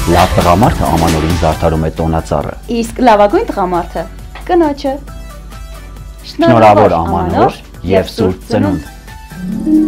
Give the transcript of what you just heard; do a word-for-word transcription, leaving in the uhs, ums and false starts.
Լավ տղամարդը ամանորին զարդարում է տոնածառը։ Իսկ լավագույն տղամարդը կնոջը։ Շնորհավոր ամանոր և սուրբ ծնունդ։